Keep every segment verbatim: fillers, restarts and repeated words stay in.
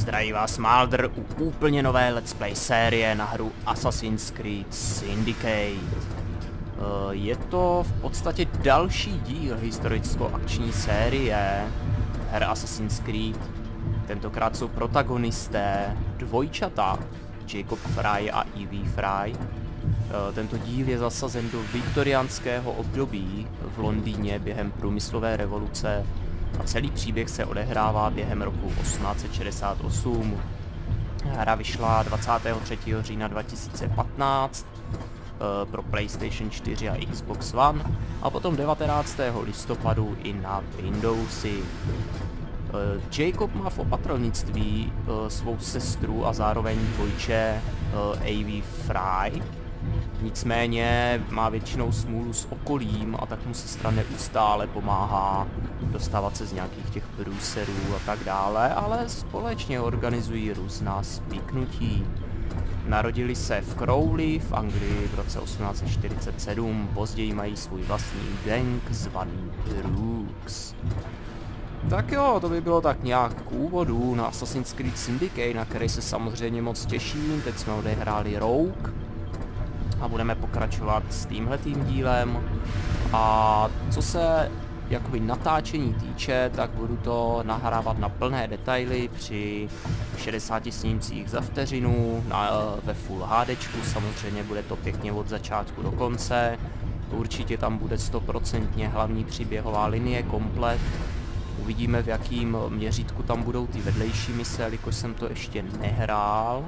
Zdraví vás Maldr u úplně nové Let's Play série na hru Assassin's Creed Syndicate. Je to v podstatě další díl historicko-akční série her Assassin's Creed. Tentokrát jsou protagonisté dvojčata, Jacob Frye a Evie Frye. Tento díl je zasazen do viktoriánského období v Londýně během průmyslové revoluce a celý příběh se odehrává během roku osmnáct set šedesát osm. Hra vyšla dvacátého třetího října dva tisíce patnáct pro PlayStation čtyři a Xbox One a potom devatenáctého listopadu i na Windowsy. Jacob má v opatrovnictví svou sestru a zároveň dvojče Evie Frye. Nicméně má většinou smůlu s okolím a tak mu sestra neustále pomáhá dostávat se z nějakých těch průserů a tak dále, ale společně organizují různá spiknutí. Narodili se v Crowley v Anglii v roce osmnáct set čtyřicet sedm, později mají svůj vlastní gang zvaný Rooks. Tak jo, to by bylo tak nějak k úvodu na Assassin's Creed Syndicate, na který se samozřejmě moc těším. Teď jsme odehráli Rogue a budeme pokračovat s tímhletým dílem. A co se jakoby natáčení týče, tak budu to nahrávat na plné detaily při šedesáti snímcích za vteřinu, na, ve Full HDčku, samozřejmě bude to pěkně od začátku do konce. Určitě tam bude stoprocentně hlavní příběhová linie komplet. Uvidíme, v jakým měřítku tam budou ty vedlejší mise, jelikož jsem to ještě nehrál.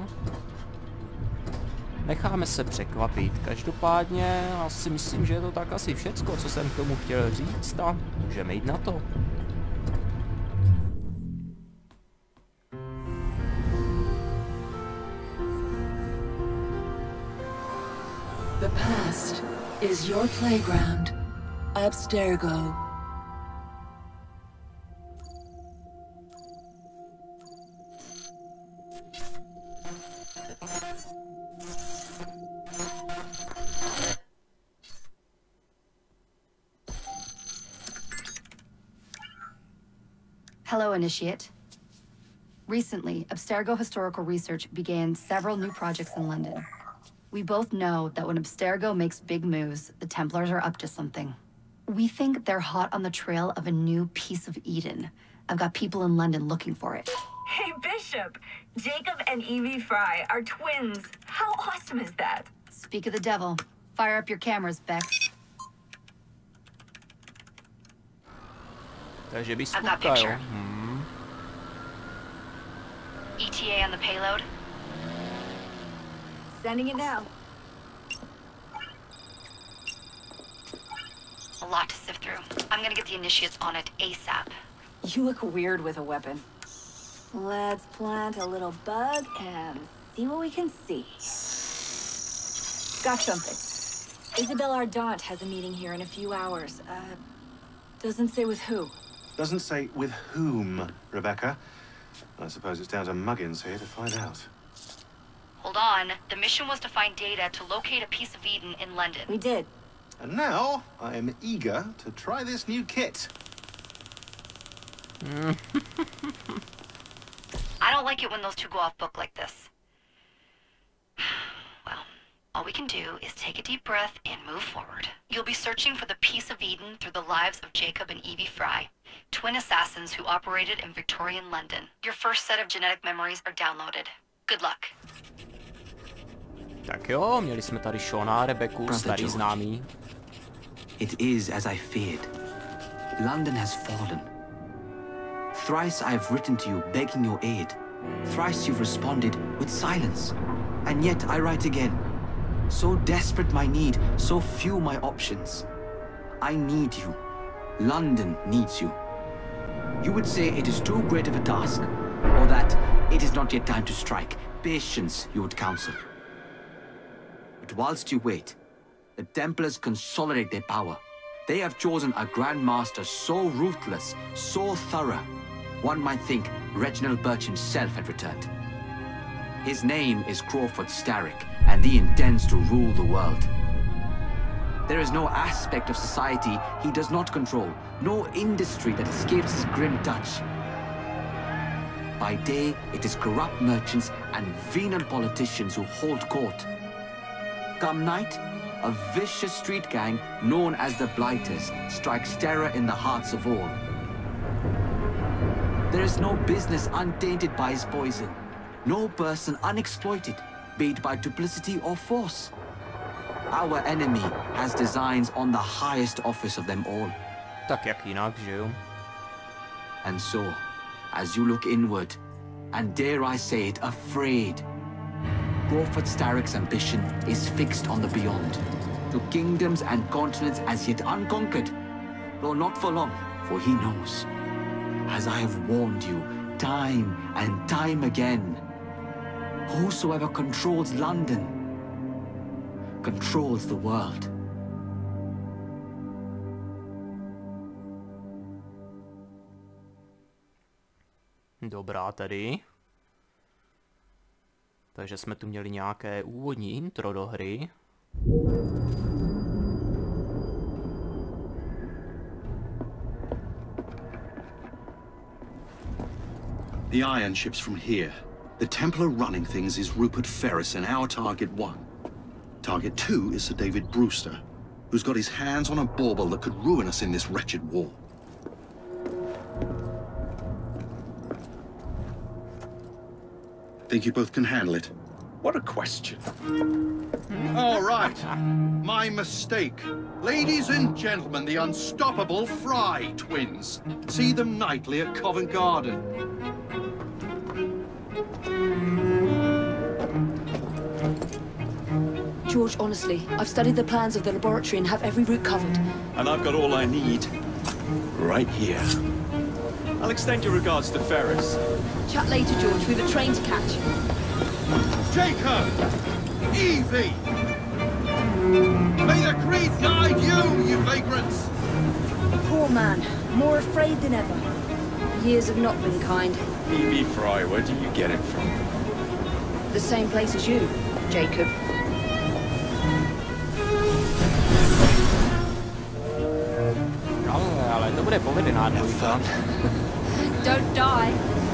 Necháme se překvapit. Každopádně asi myslím, že je to tak asi všecko, co jsem k tomu chtěl říct a můžeme jít na to. The past is your playground, Abstergo. Hello, Initiate. Recently, Abstergo Historical Research began several new projects in London. We both know that when Abstergo makes big moves, the Templars are up to something. We think they're hot on the trail of a new piece of Eden. I've got people in London looking for it. Hey, Bishop! Jacob and Evie Frye are twins. How awesome is that? Speak of the devil. Fire up your cameras, Bex. Takže bys I've got kuka, jo? picture. Hmm. E T A on the payload. Sending it now. A lot to sift through. I'm gonna get the Initiates on it ASAP. You look weird with a weapon. Let's plant a little bug and see what we can see. Got something. Isabel Ardant has a meeting here in a few hours. Uh, doesn't say with who. Doesn't say with whom, Rebecca. I suppose it's down to Muggins here to find out. Hold on. The mission was to find data to locate a piece of Eden in London. We did. And now, I am eager to try this new kit. I don't like it when those two go off book like this. Well, all we can do is take a deep breath and move forward. You'll be searching for the piece of Eden through the lives of Jacob and Evie Frye, twin assassins who operated in Victorian London. Your first set of genetic memories are downloaded. Good luck. Tak jo, měli jsme tady Shona a Rebecku, starý známý. It is as I feared. London has fallen. Thrice I have written to you begging your aid. Thrice you've responded with silence. And yet I write again. So desperate my need, so few my options. I need you. London needs you. You would say it is too great of a task, or that it is not yet time to strike. Patience, you would counsel. But whilst you wait, the Templars consolidate their power. They have chosen a Grand Master so ruthless, so thorough, one might think Reginald Birch himself had returned. His name is Crawford Starrick, and he intends to rule the world. There is no aspect of society he does not control, no industry that escapes his grim touch. By day, it is corrupt merchants and venal politicians who hold court. Come night, a vicious street gang known as the Blighters strikes terror in the hearts of all. There is no business untainted by his poison, no person unexploited, be it by duplicity or force. Our enemy has designs on the highest office of them all. Tak jak jinak, že jo? And so, as you look inward, and dare I say it, afraid, Crawford Starrick's ambition is fixed on the beyond, to kingdoms and continents as yet unconquered, though not for long, for he knows, as I have warned you time and time again, whosoever controls London controls the world. Dobrá tedy. Takže jsme tu měli nějaké úvodní intro do hry. The iron ship's from here. The Templar running things is Rupert Ferris and our target one. Target two is Sir David Brewster, who's got his hands on a bauble that could ruin us in this wretched war. Think you both can handle it? What a question. All right. My mistake. Ladies and gentlemen, the unstoppable Fry twins. See them nightly at Covent Garden. George, honestly, I've studied the plans of the laboratory and have every route covered. And I've got all I need right here. I'll extend your regards to Ferris. Chat later, George. We've a train to catch. Jacob! Evie! May the creed guide you, you vagrants! Poor man. More afraid than ever. Years have not been kind. Evie Fry, where do you get it from? The same place as you, Jacob. Ale, ale to bude povedená dvojka. Don't die.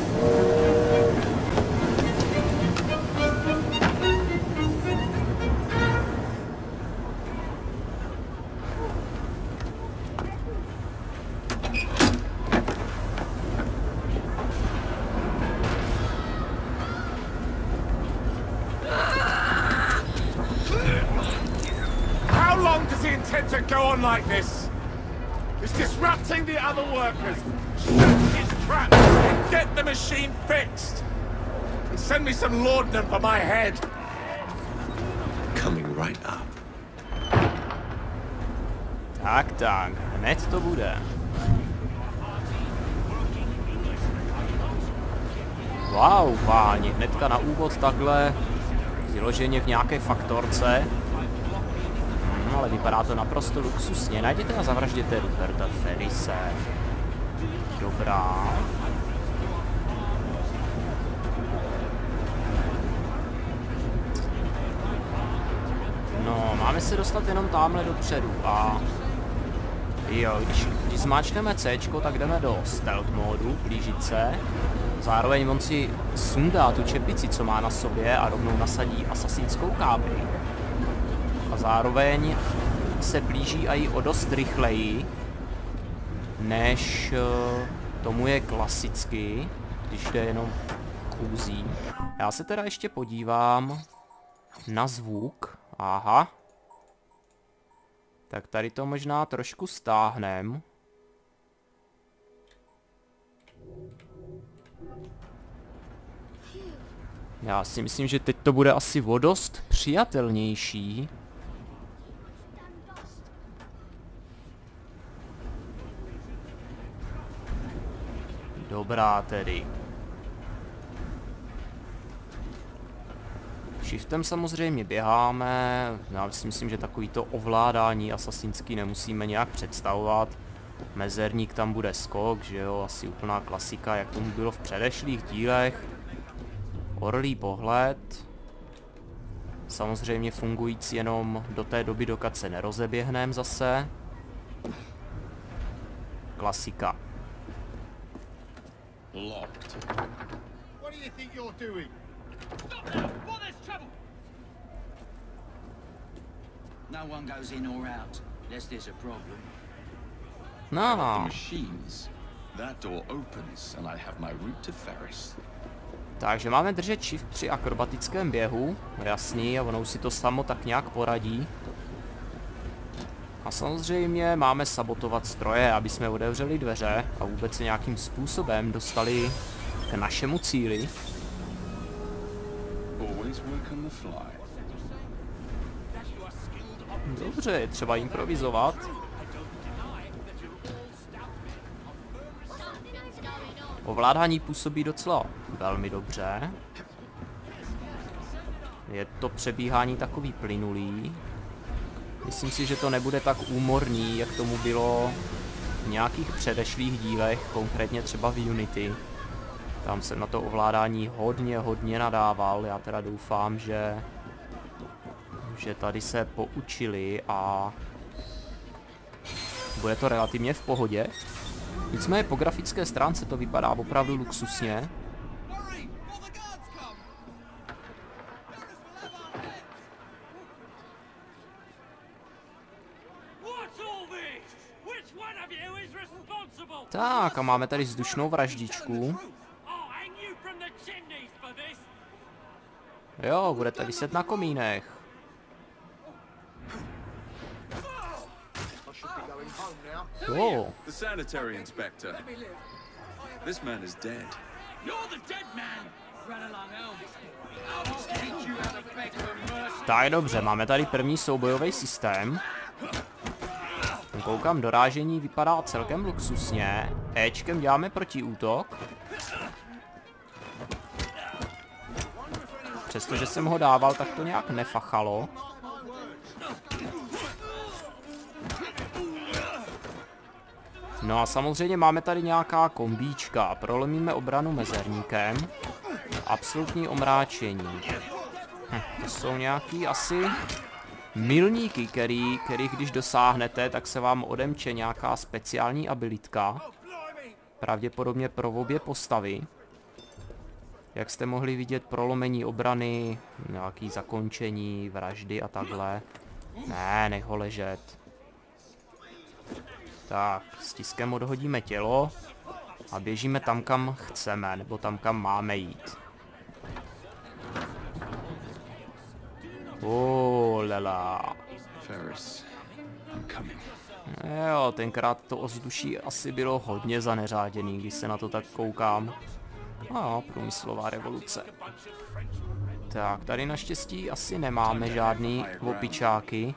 How long does he intend to go on like this? He's disrupting the other workers. Shoot his traps and get the machine fixed. And send me some laudanum for my head. Coming right up. Tak, tak, hned to bude. Wow, páni, hnedka na úvod takhle, vyloženě v nějaké faktorce. Hmm, ale vypadá to naprosto luxusně. Najděte a zavražděte Ruperta Ferrise. Dobrá. No, máme se dostat jenom tamhle dopředu a... Jo, když, když zmáčkneme C, tak jdeme do stealth módu, blížit se. Zároveň on si sundá tu čepici, co má na sobě a rovnou nasadí asasínskou kábli. A zároveň se blíží i o dost rychleji, než tomu je klasicky, když jde jenom chůzí. Já se teda ještě podívám na zvuk. Aha. Tak tady to možná trošku stáhnem. Já si myslím, že teď to bude asi o dost přijatelnější. Dobrá tedy. Shiftem samozřejmě běháme, já si myslím, že takovýto ovládání asasínský nemusíme nějak představovat. Mezerník tam bude skok, že jo, asi úplná klasika, jak tomu bylo v předešlých dílech. Orlý pohled. Samozřejmě fungující jenom do té doby, dokud se nerozeběhneme zase. Klasika. No one goes in or out, unless there's a problem. No. Machines. That door opens and I have my route to Ferris. Takže máme držet shift při akrobatickém běhu, jasný, a ono si to samo tak nějak poradí. A samozřejmě máme sabotovat stroje, aby jsme otevřeli dveře a vůbec se nějakým způsobem dostali k našemu cíli. Dobře, je třeba improvizovat. Ovládání působí docela velmi dobře. Je to přebíhání takový plynulý. Myslím si, že to nebude tak úmorný, jak tomu bylo v nějakých předešlých dílech, konkrétně třeba v Unity. Tam jsem na to ovládání hodně, hodně nadával. Já teda doufám, že, že tady se poučili a bude to relativně v pohodě. Nicméně po grafické stránce to vypadá opravdu luxusně. Tak a máme tady vzdušnou vraždičku. Jo, budete viset na komínech. Oh. The sanitary inspector. This man is dead. You're the dead man! Run along home. I'll teach you how to beg for mercy. Tak dobře, máme tady první soubojový systém. Koukám, dorážení vypadá celkem luxusně. Ečkem děláme protiútok. Přestože jsem ho dával, tak to nějak nefachalo. No a samozřejmě máme tady nějaká kombíčka. Prolomíme obranu mezerníkem. Absolutní omráčení. Hm, to jsou nějaký asi milníky, který, který když dosáhnete, tak se vám odemče nějaká speciální abilitka. Pravděpodobně pro obě postavy. Jak jste mohli vidět, prolomení obrany, nějaký zakončení, vraždy a takhle. Ne, nech ho ležet. Tak, stiskem odhodíme tělo a běžíme tam, kam chceme, nebo tam, kam máme jít. Oh, lala. Ferris, I'm coming. Jo, tenkrát to ovzduší asi bylo hodně zaneřáděný, když se na to tak koukám. A průmyslová revoluce. Tak, tady naštěstí asi nemáme žádný opičáky.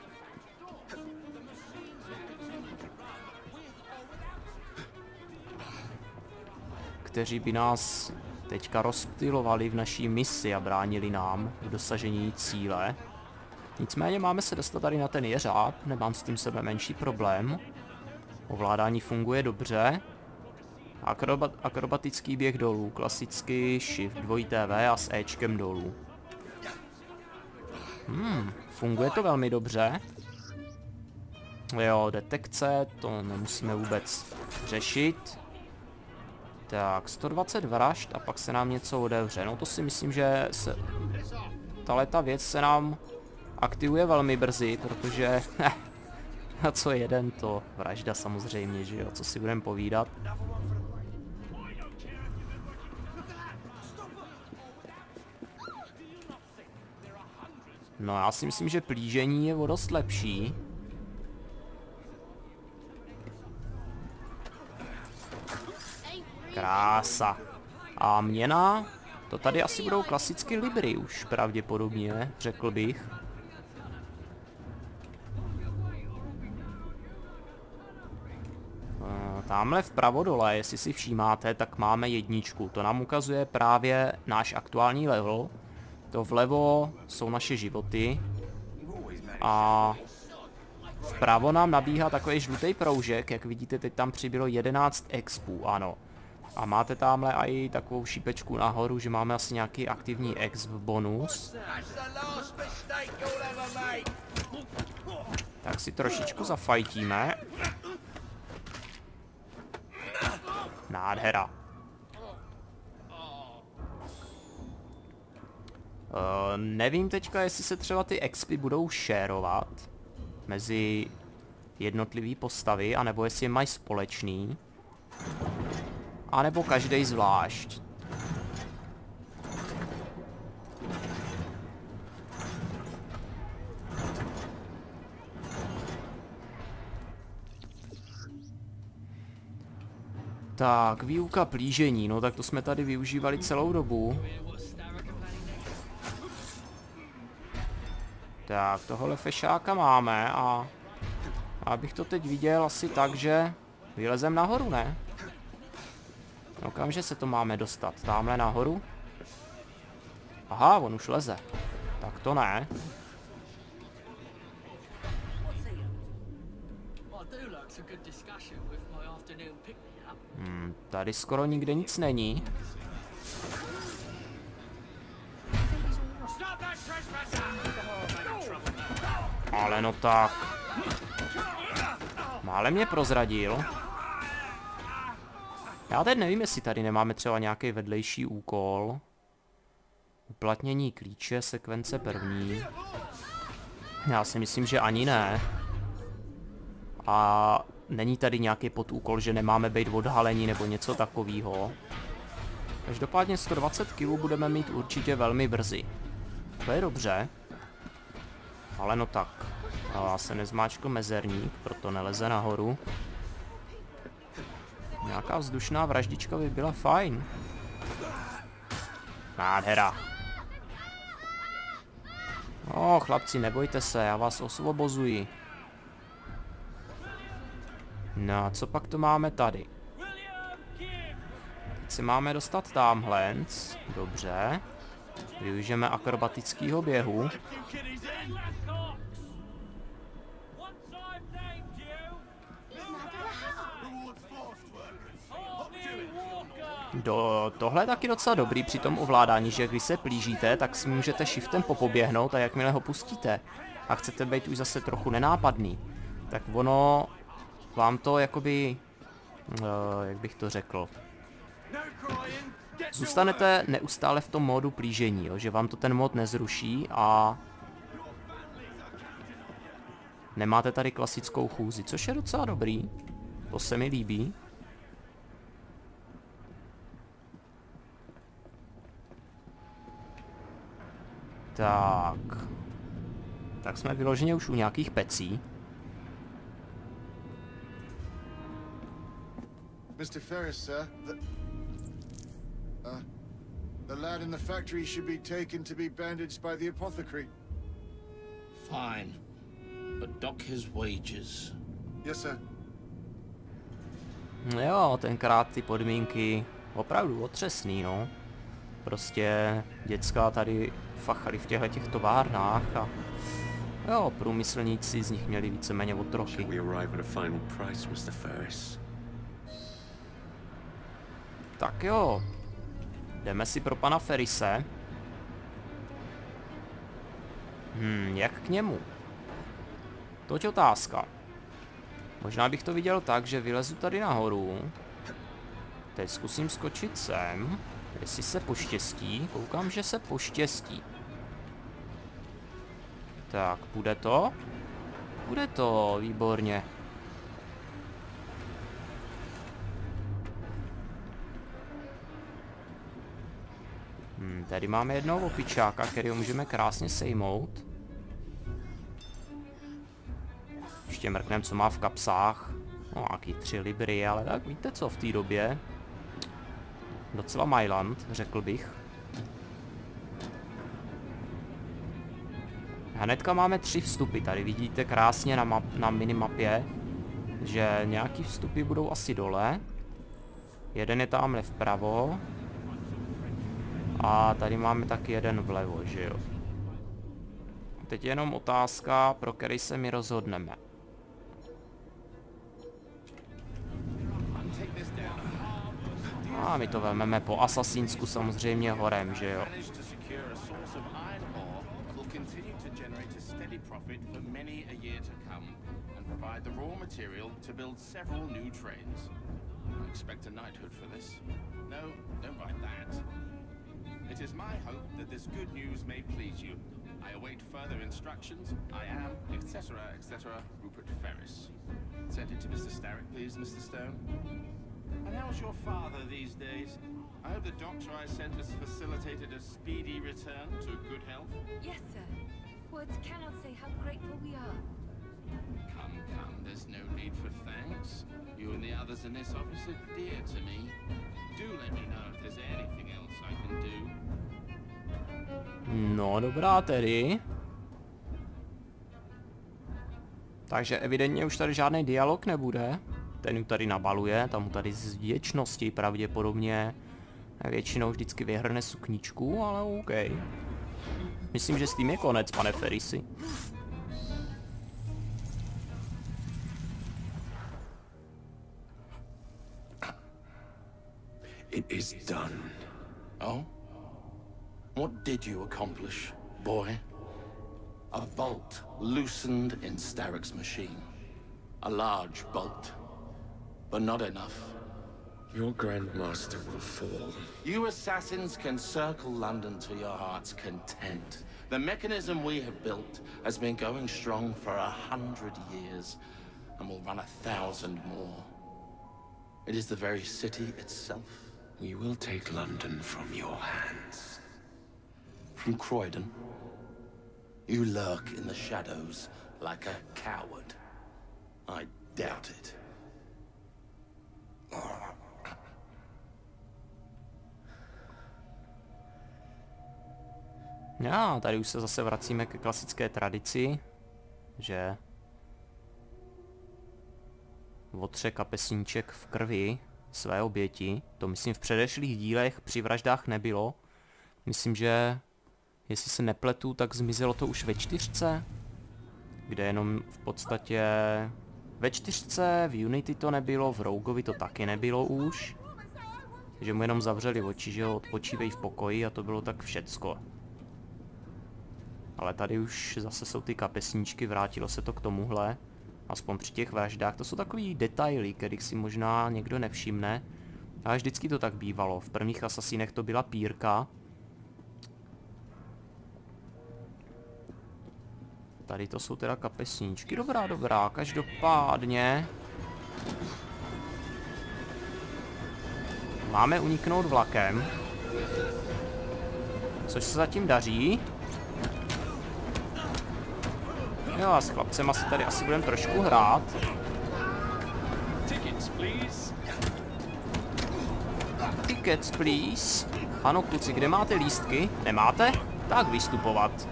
Kteří by nás teďka rozptylovali v naší misi a bránili nám v dosažení cíle. Nicméně máme se dostat tady na ten jeřáb, nemám s tím sebe menší problém. Ovládání funguje dobře. Akrobat, akrobatický běh dolů, klasicky shift dvojité V a s Ečkem dolů. Hmm, funguje to velmi dobře. Jo, detekce, to nemusíme vůbec řešit. Tak, sto dvacet vražd a pak se nám něco otevře. No to si myslím, že se... Tahleta věc se nám aktivuje velmi brzy, protože... A co jeden, to vražda samozřejmě, že jo, co si budeme povídat. No já si myslím, že plížení je o dost lepší. Krása. A měna? To tady asi budou klasicky libry už pravděpodobně, řekl bych. Tamhle vpravo dole, jestli si všímáte, tak máme jedničku. To nám ukazuje právě náš aktuální level. To vlevo jsou naše životy. A vpravo nám nabíhá takový žlutý proužek, jak vidíte, teď tam přibylo jedenáct expů, ano. A máte tamhle i takovou šípečku nahoru, že máme asi nějaký aktivní exp bonus. Tak si trošičku zafajtíme. nevím teďka, jestli se třeba ty expy budou šérovat mezi jednotlivý postavy, anebo jestli je mají společný, anebo každej zvlášť. Tak, výuka plížení, no tak to jsme tady využívali celou dobu. Tak, tohle fešáka máme a abych to teď viděl asi tak, že vylezem nahoru, ne? No kamže se to máme dostat? Támhle nahoru? Aha, on už leze. Tak to ne. Hmm, tady skoro nikde nic není. Ale no tak. Málem mě prozradil. Já teď nevím, jestli tady nemáme třeba nějaký vedlejší úkol. Uplatnění klíče, sekvence první. Já si myslím, že ani ne. A není tady nějaký podúkol, že nemáme být odhalení nebo něco takového. Každopádně sto dvacet kilogramů budeme mít určitě velmi brzy. To je dobře. Ale no tak. Já se nezmáčkl mezerník, proto neleze nahoru. Nějaká vzdušná vraždička by byla fajn. Nádhera. No, chlapci, nebojte se, já vás osvobozuji. No a co pak to máme tady? Teď se máme dostat tamhle. Dobře. Využijeme akrobatického běhu. Do, tohle je taky docela dobrý při tom ovládání, že když se plížíte, tak si můžete shiftem popoběhnout a jakmile ho pustíte a chcete být už zase trochu nenápadný, tak ono vám to jakoby, uh, jak bych to řekl, zůstanete neustále v tom módu plížení, jo? Že vám to ten mod nezruší a nemáte tady klasickou chůzi, což je docela dobrý, to se mi líbí. Tak. Tak jsme vyloženě už u nějakých pecí. mister Ferris, sir. The, uh, the lad in the factory should be taken to be bandaged by the apothecary. Fine. But dock his wages. Yes, sir. Jo, tenkrát ty podmínky opravdu otřesný, no. Prostě děcka tady fachali v těchto těch továrnách a jo, průmyslníci z nich měli víceméně otroky. Tak jo, jdeme si pro pana Ferrise. Hmm, jak k němu? Toť otázka. Možná bych to viděl tak, že vylezu tady nahoru. Teď zkusím skočit sem. Jestli se poštěstí, koukám, že se poštěstí. Tak, půjde to? Půjde to, výborně. Hmm, tady máme jednoho opičáka, kterého můžeme krásně sejmout. Ještě mrknem, co má v kapsách. No, nějaký tři libry, ale tak víte co, v té době docela Mailand, řekl bych. Hnedka máme tři vstupy, tady vidíte krásně na, map, na minimapě, že nějaký vstupy budou asi dole. Jeden je tamhle vpravo. A tady máme taky jeden vlevo, že jo. Teď je jenom otázka, pro který se my rozhodneme. A my to vezmeme po asasínsku samozřejmě horem, že jo. It is my hope that this good news may please you. I await further instructions. I am, et cetera, et cetera, Rupert Ferris. Send it to Mister Starrick, please, Mister Stone. And how's your father these days? I hope the doctor I sent has facilitated a speedy return to good health. Yes, sir. Words cannot say how grateful we are. Come, come, there's no need for thanks. You and the others in this office are dear to me. Do let me know if there's anything else I can do. No, dobrá tedy. Takže evidentně už tady žádný dialog nebude. Ten ju tady nabaluje, tam mu tady z vděčnosti pravděpodobně většinou vždycky vyhrne sukničku, ale OK. Myslím, že s tím je konec, pane Ferrisi. It is done. Oh? What did you accomplish, boy? A bolt loosened in Starrick's machine. A large bolt, but not enough. Your Grandmaster will fall. You assassins can circle London to your heart's content. The mechanism we have built has been going strong for a hundred years, and will run a thousand more. It is the very city itself. We will take London from your hands. From Croydon? You lurk in the shadows like a coward. I doubt it. Já, tady už se zase vracíme ke klasické tradici, že otře kapesníček v krvi své oběti. To myslím v předešlých dílech při vraždách nebylo. Myslím, že jestli se nepletu, tak zmizelo to už ve čtyřce, kde jenom v podstatě ve čtyřce, v Unity to nebylo, v Rogueovi to taky nebylo už. Že mu jenom zavřeli oči, že ho odpočívej v pokoji a to bylo tak všecko. Ale tady už zase jsou ty kapesníčky, vrátilo se to k tomuhle. Aspoň při těch vraždách, to jsou takový detaily, kterých si možná někdo nevšimne. Ale vždycky to tak bývalo. V prvních Asasínech to byla pírka. Tady to jsou teda kapesníčky. Dobrá, dobrá, každopádně. Máme uniknout vlakem. Což se zatím daří. Jo, a s chlapcema se tady asi budeme trošku hrát. Tickets, please. Tickets, please. Ano, kluci, kde máte lístky? Nemáte? Tak vystupovat.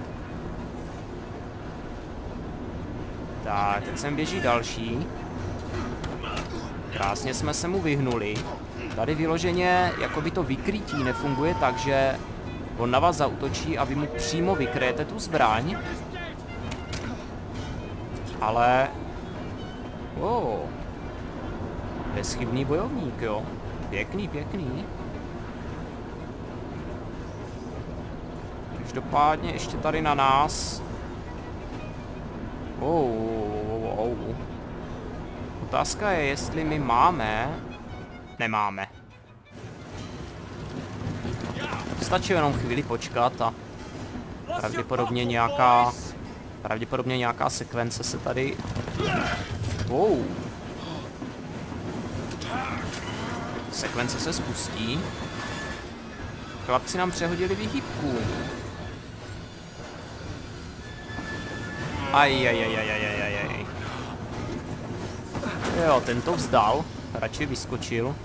Tak, teď sem běží další. Krásně jsme se mu vyhnuli. Tady vyloženě, jakoby to vykrytí nefunguje tak, že on na vás zaútočí a vy mu přímo vykryjete tu zbraň. Ale... Wow. Bezchybný bojovník, jo. Pěkný, pěkný. Každopádně ještě tady na nás. Wow, wow, wow. Otázka je, jestli my máme... Nemáme. Stačí jenom chvíli počkat a pravděpodobně nějaká... Pravděpodobně nějaká sekvence se tady... Wow. Sekvence se spustí. Chlapci nám přehodili výhybku. Ajajajajajajajaj. Jo, ten to vzdal. Radši vyskočil.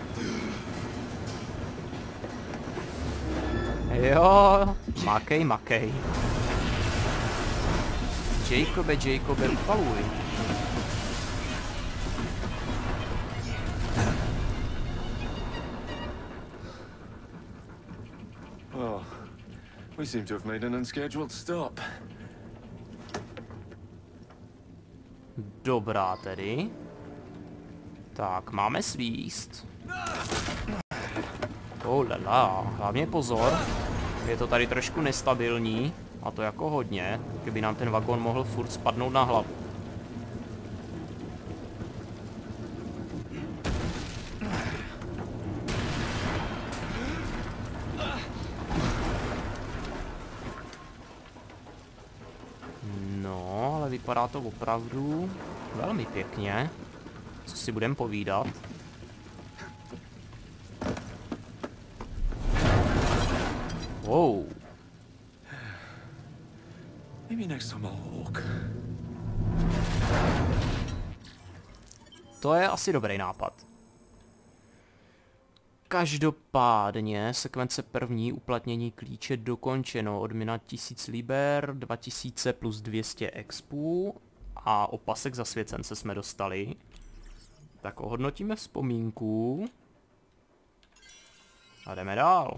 Jo, makej, makej. Jacobe, Jacobe, upaluj. Oh, we seem to have made an unscheduled stop. Dobrá tedy. Tak, máme svíst. Oh lala, hlavně pozor. Je to tady trošku nestabilní. A to jako hodně, kdyby nám ten vagon mohl furt spadnout na hlavu. vypadá to opravdu velmi pěkně. Co si budeme povídat? Wow. Maybe next time I'll walk. To je asi dobrý nápad. Každopádně sekvence první, uplatnění klíče dokončeno, odměna tisíc liber, dva tisíce plus dvě stě expů a opasek zasvěcence jsme dostali. Tak ohodnotíme vzpomínku a jdeme dál.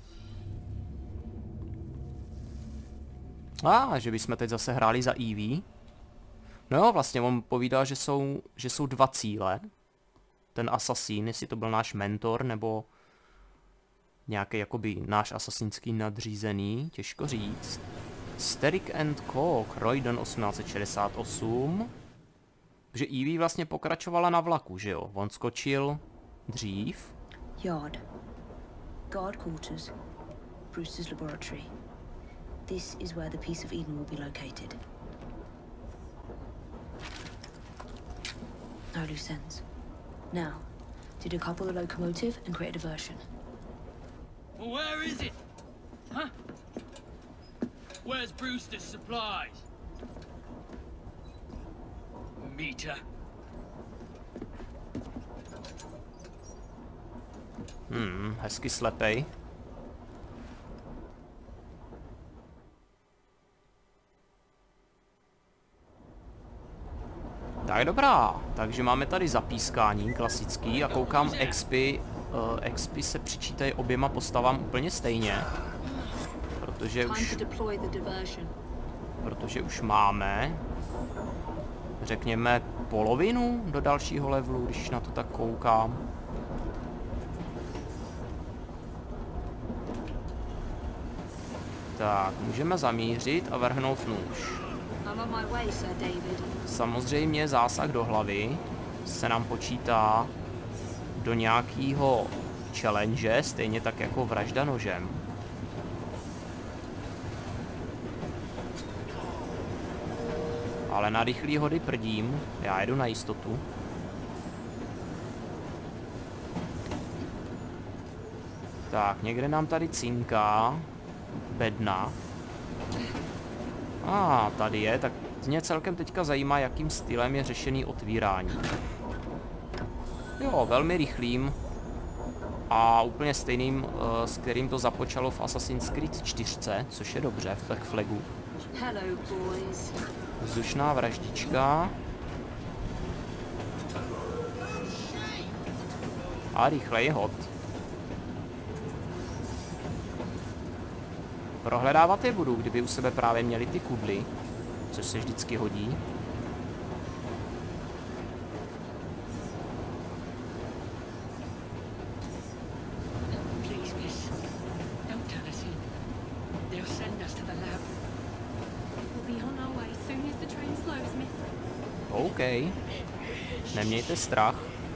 A, ah, že bychom teď zase hráli za Evie. No jo, vlastně on povídal, že jsou, že jsou dva cíle. Ten asasín, jestli to byl náš mentor, nebo nějaký jakoby náš asasínský nadřízený, těžko říct. Steric and Koch, Roydon osmnáct set šedesát osm. Že Evie vlastně pokračovala na vlaku, že jo? On skočil dřív. Yard. Guard quarters. Brewster's laboratory. This is where the piece of Eden will be located. No loose ends. Now, to decouple the locomotive and create a diversion. Well, where is it? Huh? Where's Brewster's supplies? Meter. Hmm, hezky slepej. Tak dobrá, takže máme tady zapískání klasický a koukám expy, uh, expy se přičítají oběma postavám úplně stejně. Protože už, protože už máme, řekněme, polovinu do dalšího levelu, když na to tak koukám. Tak, můžeme zamířit a vrhnout nůž. Samozřejmě zásah do hlavy se nám počítá do nějakého challenge, stejně tak jako vražda nožem. Ale na rychlý hody prdím, já jedu na jistotu. Tak, někde nám tady cinká bedna. A ah, tady je, tak mě celkem teďka zajímá, jakým stylem je řešený otvírání. Jo, velmi rychlým a úplně stejným, uh, s kterým to započalo v Assassin's Creed čtyři, což je dobře v Black Flagu. Vzdušná vraždička. A rychlej hod. Prohledávat je budu, kdyby u sebe právě měli ty kudly, což se vždycky hodí. OK. Nemějte strach.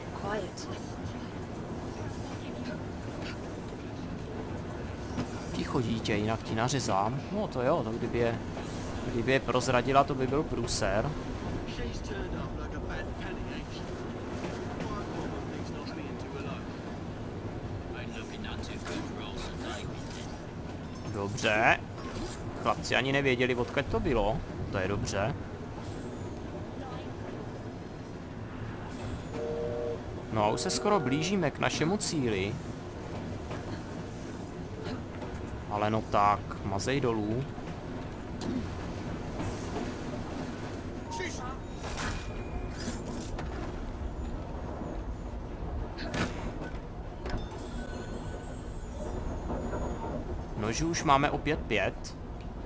Ticho dítě, jinak ti nařezám. No to jo, to kdyby je, kdyby je prozradila, to by byl průser. Dobře. Chlapci ani nevěděli, odkud to bylo. To je dobře. No a už se skoro blížíme k našemu cíli. Ale no tak, mazej dolů. Nožů už máme opět pět.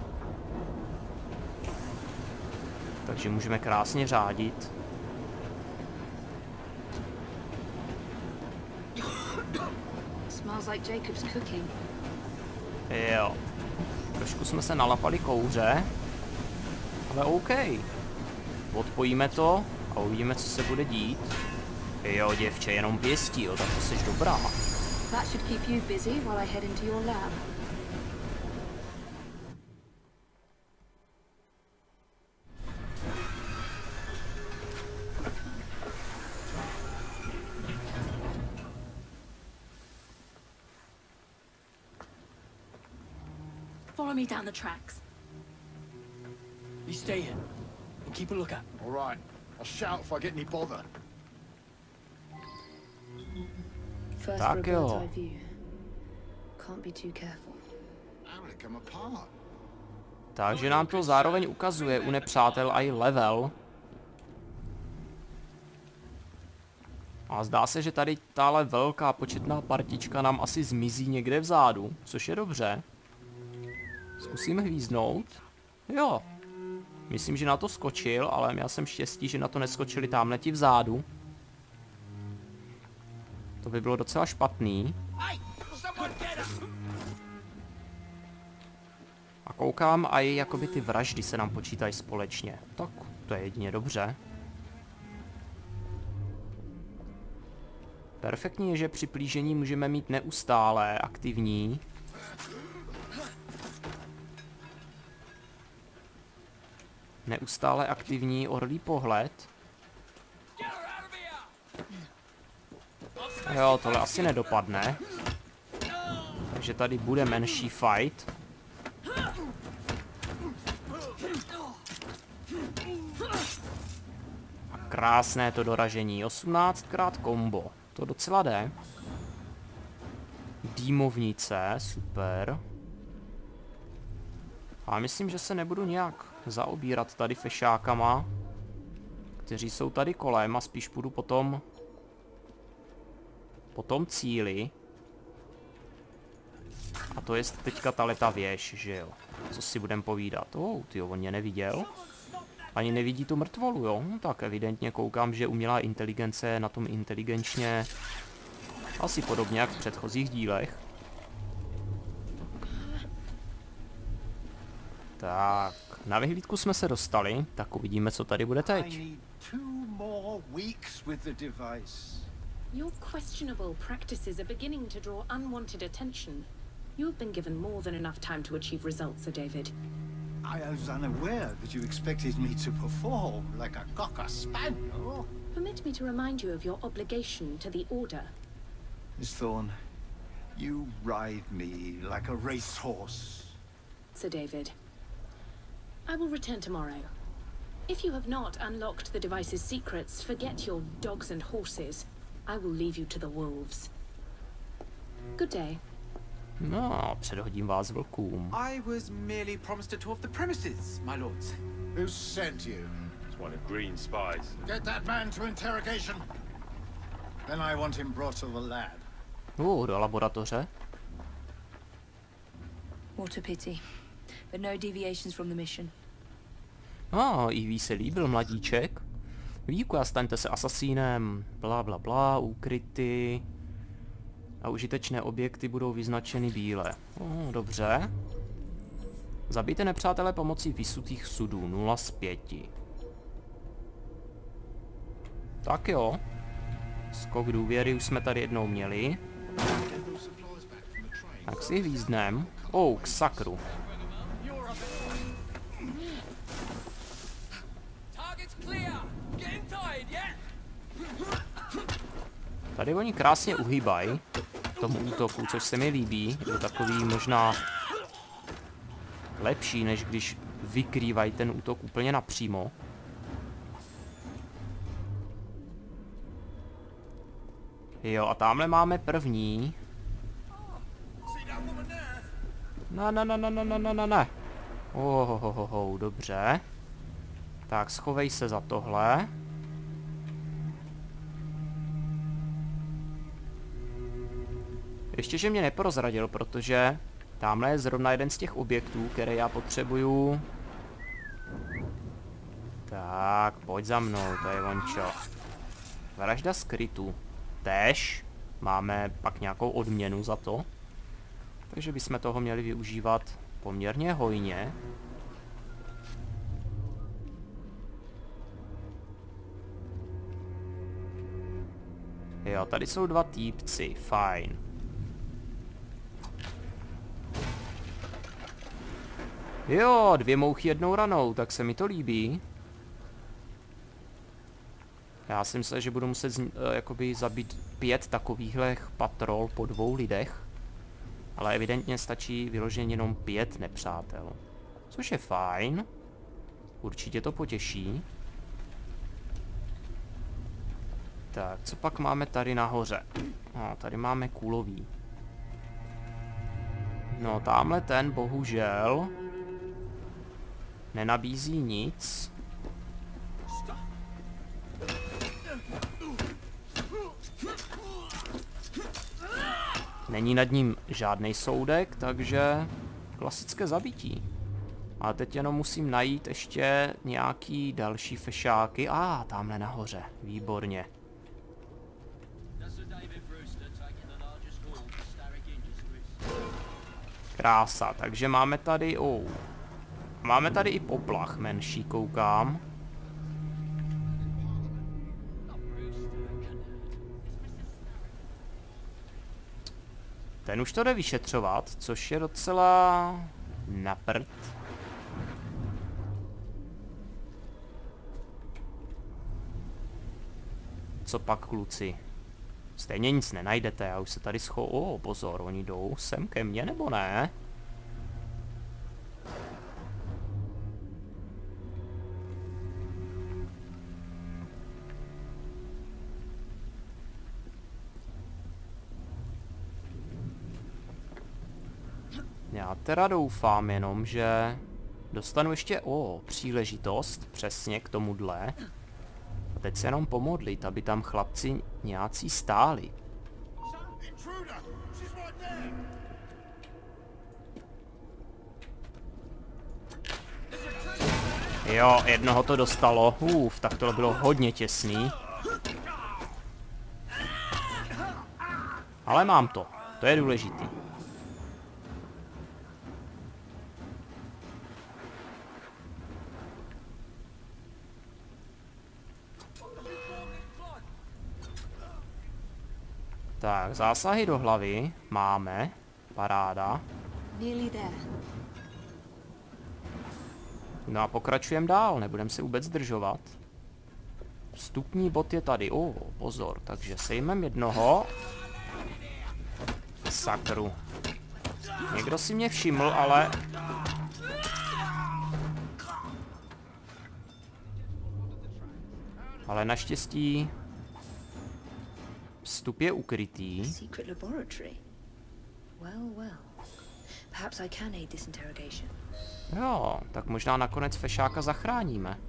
Takže můžeme krásně řádit. Smells like Jacob's cooking. Jo. Trošku jsme se nalapali kouře. Ale OK. Odpojíme to a uvidíme, co se bude dít. Jo, děvče, jenom pěstí, jo, tak to jsi dobrá. That should keep you busy while I head into your lab. Follow me down the tracks. You stay here and keep a lookout. All right. I'll shout if I get any bother. First Tak for a bird's jo. eye view. Can't be too careful. How will it come apart? Takže nám to zároveň ukazuje u nepřátel i level. A zdá se, že tady tahle velká početná partička nám asi zmizí někde vzadu, což je dobře. Zkusím hvíznout. Jo. Myslím, že na to skočil, ale měl jsem štěstí, že na to neskočili tamhleti vzadu. To by bylo docela špatný. A koukám, a i jakoby ty vraždy se nám počítají společně. Tak, to je jedině dobře. Perfektní je, že při plížení můžeme mít neustále aktivní. Neustále aktivní orlí pohled. Jo, tohle asi nedopadne. Takže tady bude menší fight. A krásné to doražení. osmnáctkrát kombo. To docela jde. Dýmovnice, super. A myslím, že se nebudu nějak zaobírat tady fešákama, kteří jsou tady kolem, a spíš půjdu potom po tom cíli. A to je teďka ta věž, že jo. Co si budem povídat? Oh, tyjo, on mě neviděl. Ani nevidí tu mrtvolu, jo? No, tak evidentně koukám, že umělá inteligence je na tom inteligenčně asi podobně jak v předchozích dílech. Tak, na vyhlídku jsme se dostali, tak uvidíme, co tady bude teď. Your questionable practices are beginning to draw unwanted attention. You have been given more than enough time to achieve results, Sir David. I was unaware that you expected me to perform like a cocker spaniel. Permit me to remind you of your obligation to the Order. Miss Thorne, you ride me like a racehorse. Sir David, I will return tomorrow. If you have not unlocked the device's secrets, forget your dogs and horses. I will leave you to the wolves. Good day. No, předhodím vás vlkům. I was merely promised a tour of the premises, my lords. Who sent you? It's one of Green's spies. Get that man to interrogation. Then I want him brought to the lab. Uh, do laboratoře. What a pity. But no deviations from the mission. Ah, Evie se líbil, mladíček. Výuku a staňte se asasínem, bla bla bla, úkryty. A užitečné objekty budou vyznačeny bíle. Oh, dobře. Zabijte nepřátele pomocí vysutých sudů, nula z pěti. Tak jo. Skok důvěry už jsme tady jednou měli. Tak si hvízdnem. Oh, k sakru. Tady oni krásně uhýbají tomu útoku, což se mi líbí. Je to takový možná lepší, než když vykrývají ten útok úplně napřímo. Jo, a tamhle máme první. Na na na na na na na na na. Ohohoho, dobře. Tak, schovej se za tohle. Ještě, že mě neprozradil, protože tamhle je zrovna jeden z těch objektů, které já potřebuju. Tak, pojď za mnou, to je vončo. Vražda skrytu. Též máme pak nějakou odměnu za to. Takže bychom toho měli využívat poměrně hojně. Jo, tady jsou dva týpci, fajn. Jo, dvě mouchy jednou ranou, tak se mi to líbí. Já si myslím, že budu muset z, uh, jakoby zabít pět takovýchhle patrol po dvou lidech. Ale evidentně stačí vyloženě jenom pět nepřátel. Což je fajn. Určitě to potěší. Tak, co pak máme tady nahoře? No, tady máme kůlový. No, tamhle ten bohužel nenabízí nic. Není nad ním žádný soudek, takže klasické zabití. A teď jenom musím najít ještě nějaký další fešáky. A, ah, tamhle nahoře. Výborně. Krása, takže máme tady, oh, máme tady i poplach menší, koukám. Ten už to jde vyšetřovat, což je docela na prd. Co pak, kluci? Stejně nic nenajdete, já už se tady scho... O, pozor, oni jdou sem ke mně, nebo ne? Já teda doufám jenom, že dostanu ještě, o, příležitost přesně k tomuhle. A teď se jenom pomodlit, aby tam chlapci nějací stáli. Jo, jednoho to dostalo. Uf, tak to bylo hodně těsný. Ale mám to. To je důležitý. Tak, zásahy do hlavy máme. Paráda. No a pokračujeme dál, nebudeme se vůbec zdržovat. Vstupní bod je tady. O, pozor, takže sejmem jednoho. Sakru. Někdo si mě všiml, ale... Ale naštěstí... Vstup je ukrytý. Secret laboratory. Well, well. Perhaps I can aid this interrogation. Jo, tak možná nakonec fešáka zachráníme.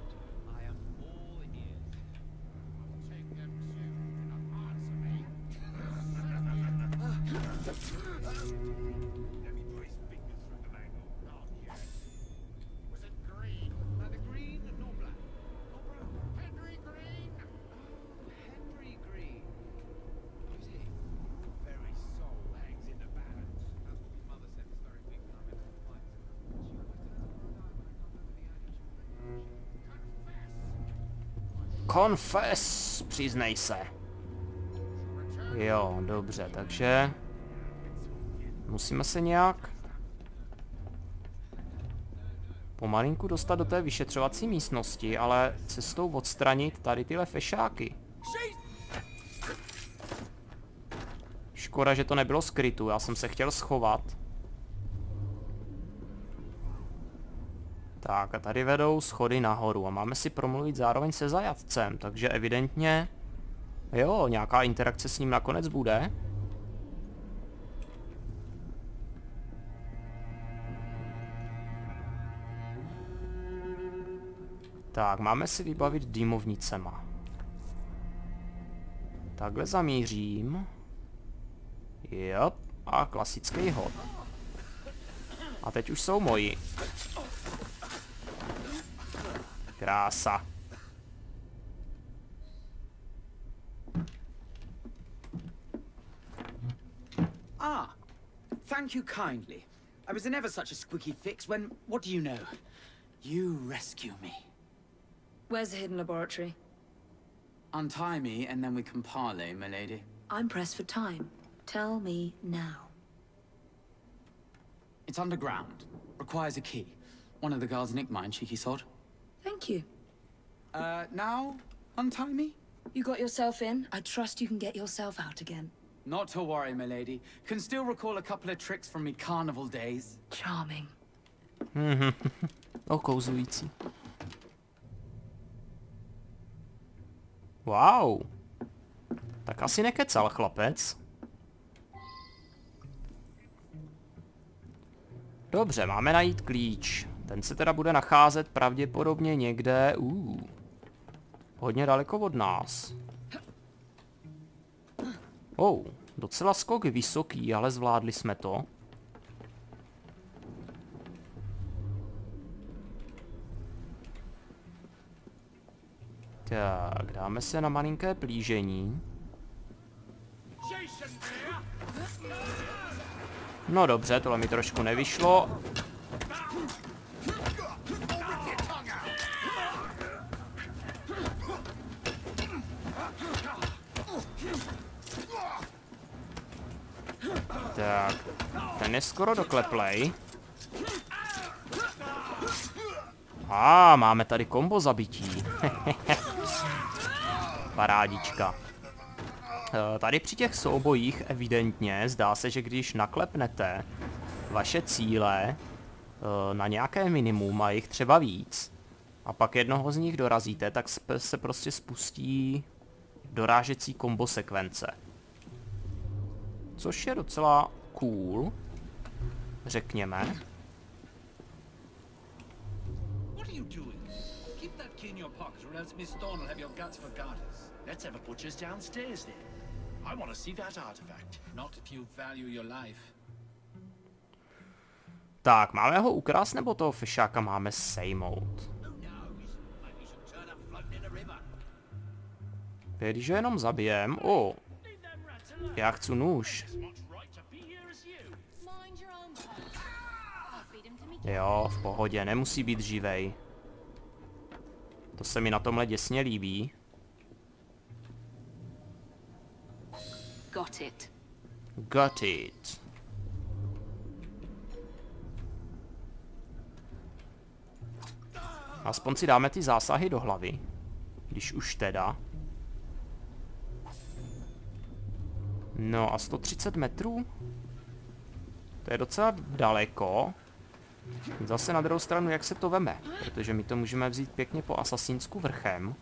Confess, přiznej se. Jo, dobře, takže... Musíme se nějak... pomalinku dostat do té vyšetřovací místnosti, ale cestou odstranit tady tyhle fešáky. Škoda, že to nebylo skrytu, já jsem se chtěl schovat. Tak a tady vedou schody nahoru a máme si promluvit zároveň se zajatcem, takže evidentně, jo, nějaká interakce s ním nakonec bude. Tak, máme si vybavit dýmovnicema. Takhle zamířím. Jop, a klasický hod. A teď už jsou moji. Krása. Ah, thank you kindly. I was in ever such a squeaky fix when, what do you know? You rescue me. Where's the hidden laboratory? Untie me and then we can parley, my lady. I'm pressed for time. Tell me now. It's underground. Requires a key. One of the guards nicked mine, cheeky sod. Thank you. Uh, now, untie me? You got yourself in. I trust you can get yourself out again. Not to worry, my lady. Can still recall a couple of tricks from me carnival days. Charming. Mhm. Okouzující. Wow. Tak asi nekecal chlapec. Dobře, máme najít klíč. Ten se teda bude nacházet pravděpodobně někde... Uh, hodně daleko od nás. Oh, docela skok vysoký, ale zvládli jsme to. Tak, dáme se na malinké plížení. No dobře, tohle mi trošku nevyšlo. Tak, ten je skoro dokleplej. A ah, máme tady kombo zabití. Parádička. Tady při těch soubojích evidentně zdá se, že když naklepnete vaše cíle na nějaké minimum a jich třeba víc a pak jednoho z nich dorazíte, tak se prostě spustí dorážecí kombo sekvence. Což je docela cool, řekněme. Let's have a butcher's downstairs then. I want to see that artifact. Not if you value your life. Tak, máme ho ukrást, nebo toho fešáka máme sejmout? Když ho jenom zabijem... O! Oh. Já chci nůž. Jo, v pohodě, nemusí být živej. To se mi na tomhle děsně líbí. Got it. Got it. Aspoň si dáme ty zásahy do hlavy. Když už teda. No a sto třicet metrů? To je docela daleko. Zase na druhou stranu, jak se to veme. Protože my to můžeme vzít pěkně po asasínsku vrchem.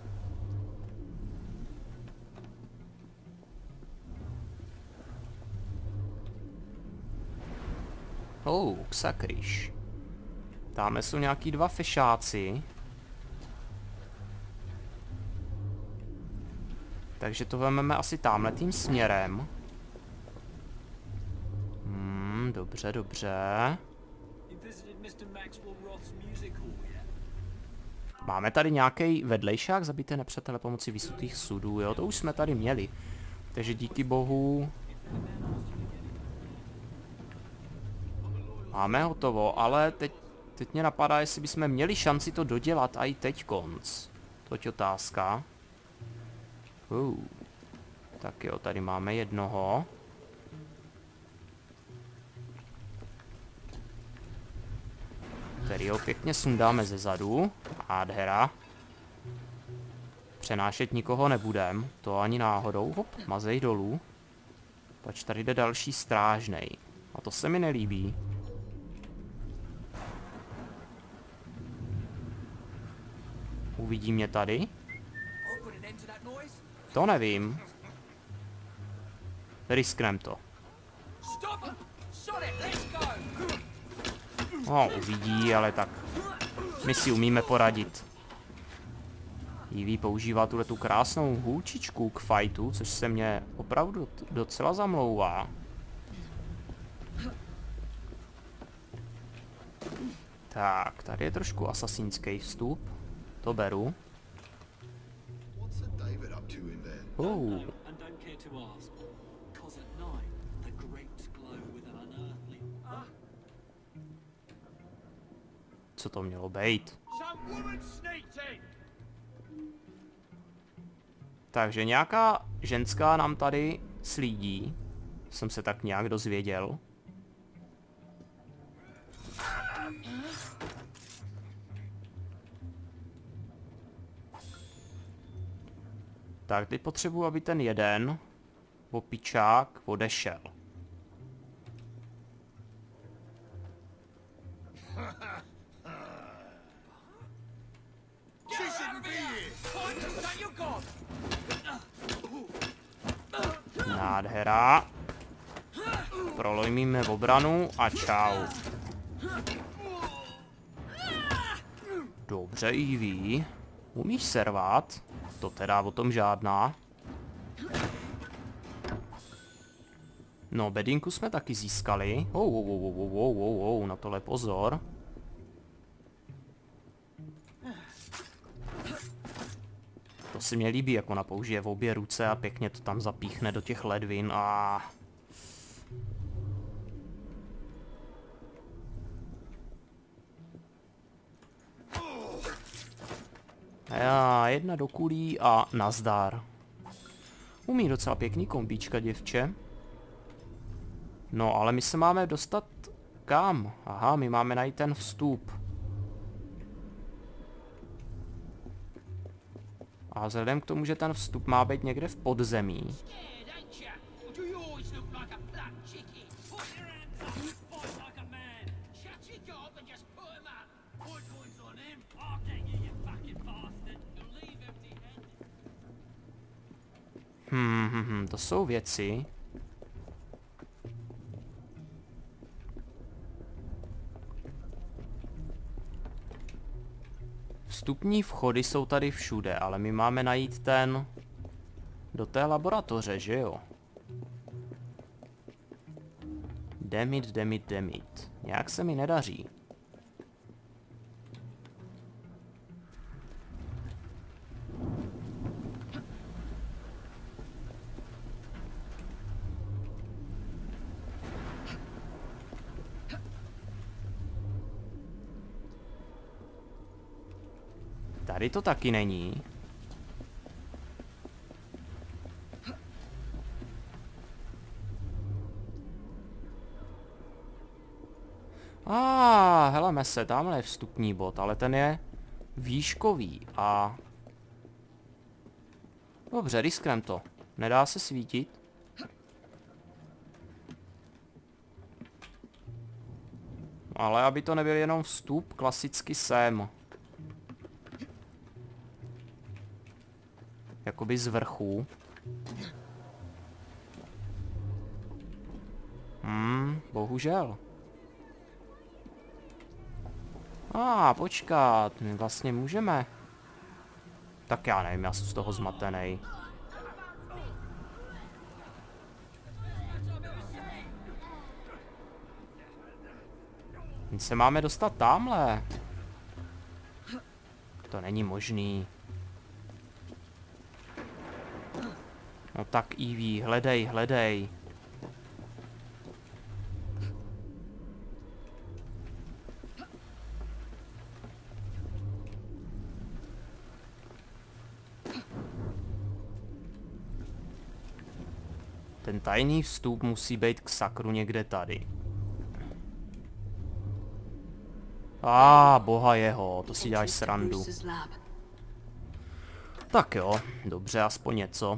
Oh, ksakryš. Dáme jsou nějaký dva fešáci. Takže to vezmeme asi támhletým směrem. Hmm, dobře, dobře. Máme tady nějaký vedlejšák, zabijte nepřátele pomocí vysutých sudů, jo, to už jsme tady měli. Takže díky bohu... Máme hotovo, ale teď, teď mě napadá, jestli bychom měli šanci to dodělat a i teď konc. Toť otázka. Uh. Tak jo, tady máme jednoho. Který ho pěkně sundáme ze zadu. Nádhera. Přenášet nikoho nebudem. To ani náhodou. Hop, mazej dolů. Pač tady jde další strážnej. A to se mi nelíbí. Uvidí mě tady? To nevím. Risknem to. No, uvidí, ale tak. My si umíme poradit. Ivy používá tuhle tu krásnou hůlčičku k fightu, což se mě opravdu docela zamlouvá. Tak, tady je trošku asasínský vstup. To beru. Oh. Co to mělo být? Takže nějaká ženská nám tady slídí. Jsem se tak nějak dozvěděl. Tak, teď potřebuji, aby ten jeden Opičák odešel. Nádhera. Prolomíme obranu a čau. Dobře, Evie. Umíš servát? To teda o tom žádná. No, bedinku jsme taky získali. Oh, oh, oh, oh, oh, oh, oh, na tohle pozor. To si mě líbí, jak ona použije v obě ruce a pěkně to tam zapíchne do těch ledvin a... Já, jedna do kulí a nazdar. Umí docela pěkný kombíčka, děvče. No, ale my se máme dostat kam? Aha, my máme najít ten vstup. A vzhledem k tomu, že ten vstup má být někde v podzemí. Hmm, hmm, hmm, to jsou věci. Vstupní vchody jsou tady všude, ale my máme najít ten... do té laboratoře, že jo? Demit, demit, demit. Nějak se mi nedaří. Tady to taky není. A ah, heleme se, tamhle je vstupní bod, ale ten je výškový a... Dobře, risknem to. Nedá se svítit. Ale aby to nebyl jenom vstup, klasicky sem. Jakoby z vrchu. Hmm, bohužel. A ah, počkat, my vlastně můžeme. Tak já nevím, já jsem z toho zmatený. My se máme dostat tamhle. To není možný. No tak Evie, hledej, hledej. Ten tajný vstup musí být k sakru někde tady. A ah, boha jeho, to si děláš srandu. Tak jo, dobře, aspoň něco.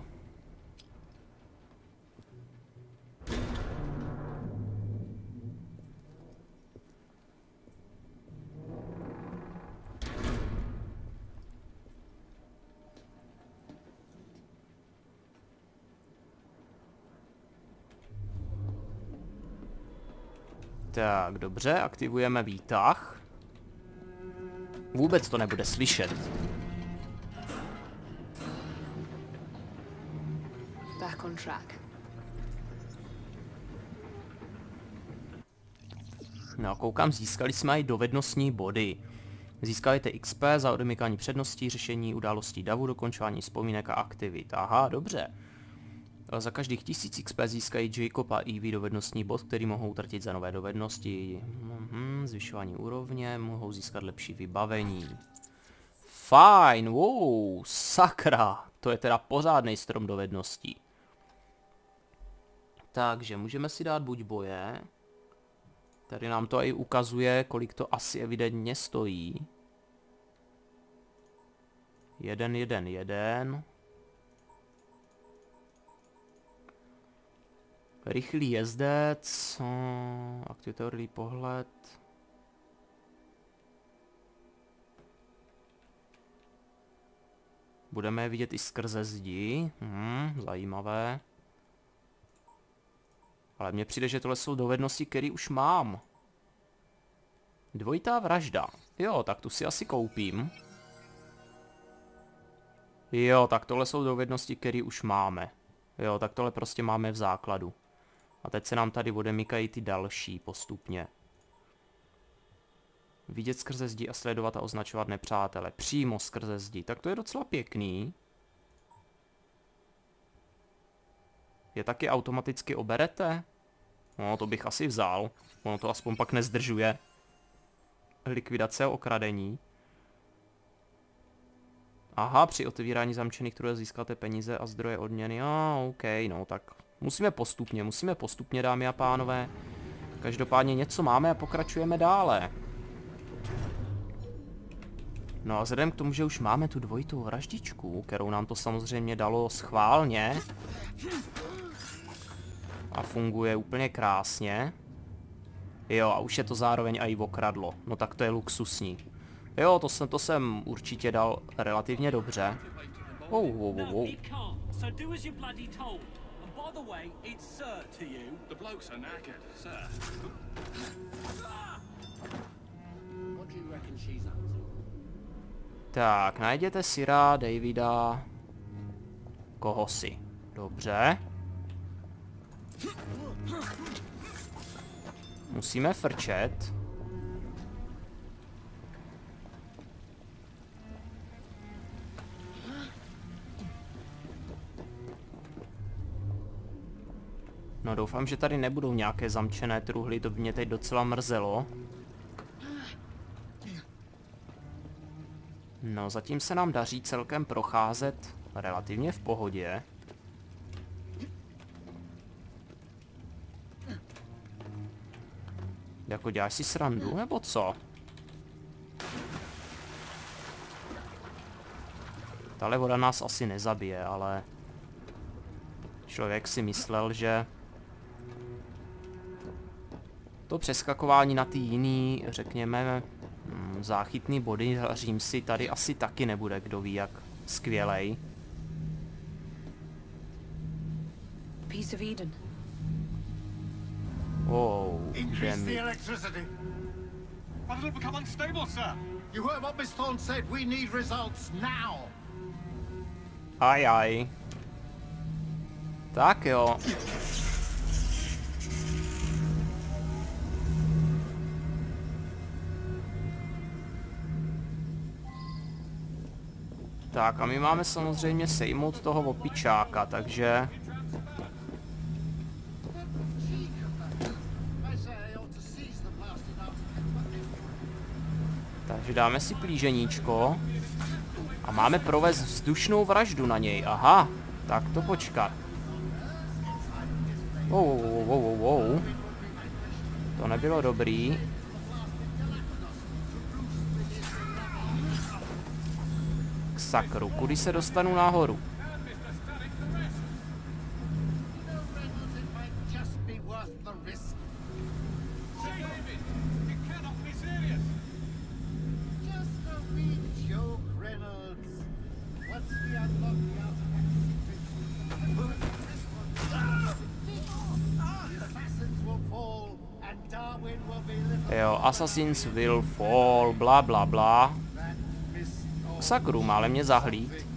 Tak, dobře, aktivujeme výtah. Vůbec to nebude slyšet. Back on track. No, koukám, získali jsme i dovednostní body. Získajte X P za odemykání předností, řešení událostí davu, dokončování vzpomínek a aktivit. Aha, dobře. Za každých tisíc X P získají Jacob a Evie dovednostní bod, který mohou utratit za nové dovednosti. Mhm, zvyšování úrovně, mohou získat lepší vybavení. Fajn, wow, sakra, to je teda pořádný strom dovedností. Takže můžeme si dát buď boje. Tady nám to i ukazuje, kolik to asi evidentně stojí. Jeden, jeden, jeden. Rychlý jezdec, aktivitorný pohled. Budeme je vidět i skrze zdi, hmm, zajímavé. Ale mně přijde, že tohle jsou dovednosti, které už mám. Dvojitá vražda. Jo, tak tu si asi koupím. Jo, tak tohle jsou dovednosti, které už máme. Jo, tak tohle prostě máme v základu. A teď se nám tady odemykají ty další postupně. Vidět skrze zdi a sledovat a označovat nepřátele. Přímo skrze zdi. Tak to je docela pěkný. Je taky automaticky oberete? No, to bych asi vzal. Ono to aspoň pak nezdržuje. Likvidace a okradení. Aha, při otevírání zamčených trojů získáte peníze a zdroje odměny. A OK, no tak musíme postupně, musíme postupně, dámy a pánové. Každopádně něco máme a pokračujeme dále. No a vzhledem k tomu, že už máme tu dvojitou vraždičku, kterou nám to samozřejmě dalo schválně. A funguje úplně krásně. Jo, a už je to zároveň i okradlo. No tak to je luxusní. Jo, to jsem, to jsem určitě dal relativně dobře. Oh, oh, oh, oh. Tak, najděte Sira, Davida, koho si. Dobře. Musíme frčet. No doufám, že tady nebudou nějaké zamčené truhly, to by mě teď docela mrzelo. No, zatím se nám daří celkem procházet relativně v pohodě. Jako děláš si srandu, nebo co? Tahle voda nás asi nezabije, ale... Člověk si myslel, že... To přeskakování na ty jiný, řekněme, záchytný body Římsy tady asi taky nebude, kdo ví jak skvělej. Piece of Eden. Oh, increase the electricity. But it'll become unstable, sir. You heard what Miss Thorne said. We need results now. Aj, aj. Tak jo. Tak a my máme samozřejmě sejmout toho opičáka, takže... Takže dáme si plíženíčko. A máme provést vzdušnou vraždu na něj, aha. Tak to počkat. Wow, wow, wow, wow, wow. To nebylo dobrý. K sakru, kudy se dostanu nahoru? Jo, Assassins will fall, bla bla bla. Sakru, mále mě zahlíd.